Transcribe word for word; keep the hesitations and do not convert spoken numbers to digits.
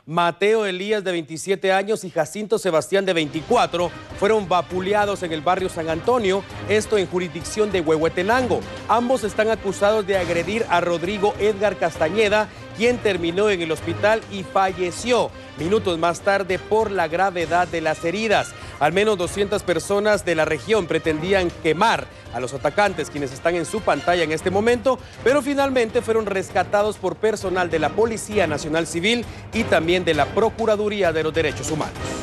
Mateo Elías, de veintisiete años, y Jacinto Sebastián, de veinticuatro, fueron vapuleados en el barrio San Antonio, esto en jurisdicción de Huehuetenango. Ambos están acusados de agredir a Rodrigo Edgar Castañeda, quien terminó en el hospital y falleció minutos más tarde por la gravedad de las heridas. Al menos doscientas personas de la región pretendían quemar a los atacantes, quienes están en su pantalla en este momento, pero finalmente fueron rescatados por personal de la Policía Nacional Civil y también de la Procuraduría de los Derechos Humanos.